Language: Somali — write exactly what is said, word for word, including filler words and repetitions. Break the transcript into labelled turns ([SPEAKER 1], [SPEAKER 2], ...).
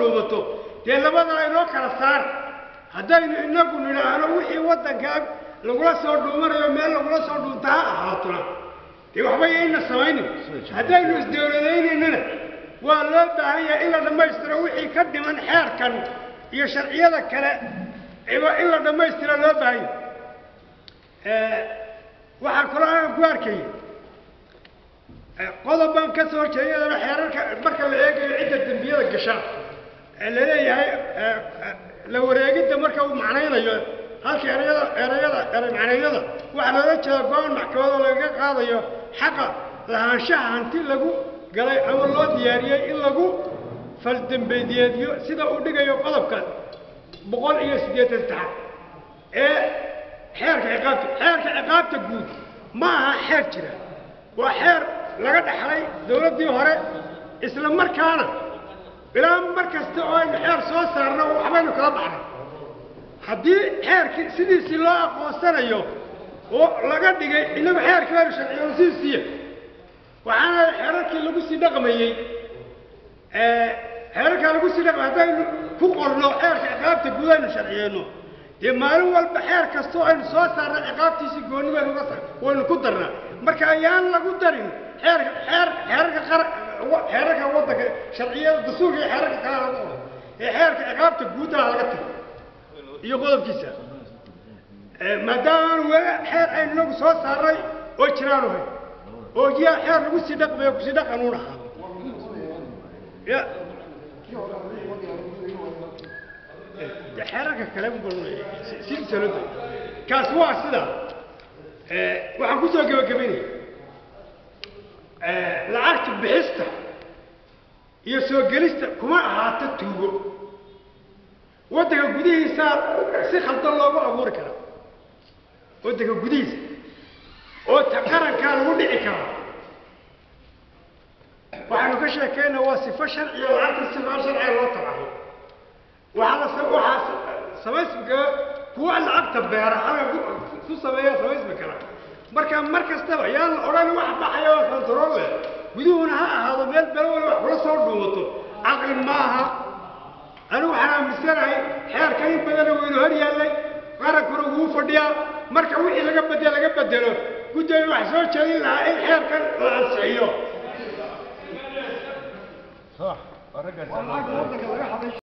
[SPEAKER 1] dhuumato dee labadana inoo kala saar haddaynu inagu nidhaahno wixii waddankaa lagula soo dhuumanayo meel lagula soo dhuunta ha ahaatona dee waxba yayna samaynin haddaynu isdowladaynaynana waa loo baahan yahay in la dhammaystiro wixii ka dhiman xeerkan iyo sharciyada kale in la dhammaystiro loo baahan yahay waxaa kaloo aan ku arkayay qodob baan ka soo jeediyadana xeerarka marka la eegayo cidda dembiyada gasha la leeyahay la wareegidda marka uu macnaynayo halka erayada erayada eray macnaynada waxaa loola jeeda go-aan maxkamado lagaga qaadayo xaqa lahaanshaha hanti lagu galay ama loo diyaariyey in lagu faldembeediyeediyo sida uu dhigayo qodobka boqol iyo siddeetan tax ee xeerka ciqaabta xeerka ciqaabta guud ma aha xeer jira waa xeer laga dhaxlay dawladdii hore isla markaana ilaa mar kasta oo aynu xeer soo saarno waxbaynu kala baxnay haddii xeerkii sidiisii loo aqoonsanayo oo laga dhigay inagu xeerkii baynu sharciyoon sidiisiiya waxaana xeerarkii lagu sii dhaqmayey xeerarkaa lagu sii dhaqmay haddaynu ku qorno xeerka ciqaabta guud aynu sharciyeyno dee maalin walba xeer kastoo aynu soo saarna ciqaabtiisii gooni baynu ka waynu ku darnaa marka ayaan lagu darin xeer xeer xeerarka qar xeerarka waddanka sharciyada dastuurka iyo xeerarka kale lagu qoro ee xeerka ciqaabta guudaha laga tago iyo qodobkiisa maadaama aanu weli xeer aynu nagu soo saarnay oo jiraanu hay oo jiyaa xeer lagu sii dhaqmayo kusii dhaqanuun ahaa ya xeerarka kale sidiisa loo day kaas waa sida waxaan ku soo gabagabaynaya lacagta bixista iyo soo gelista kuma ahaato tuugo waddanka gudihiisa si khaldan loogu abuuri karaa waddanka gudihiisa oo ta qarankaa lagu dhici karaa waxaanu ka sheekaynaa waa sifo sharciya lacagta sifo sharciya loo tabaxo waxaa la waxaa samaysmika kuwa lacagta beera halka ku sameeya samaysmi kara marka mar kastaba yaan la odhan wax baxaya oo control leh guduhuna ha ahaado meel belo wala wax kula soo dhuumato caqli maaha anigu waxaan aaminsanahay xeerka in badan weynu hor yaallay qarankuna wuu fadhiyaa marka wixii laga bedelo laga bedelo guddiga wax soo jeedin lahaa in xeerkan la ansixiyo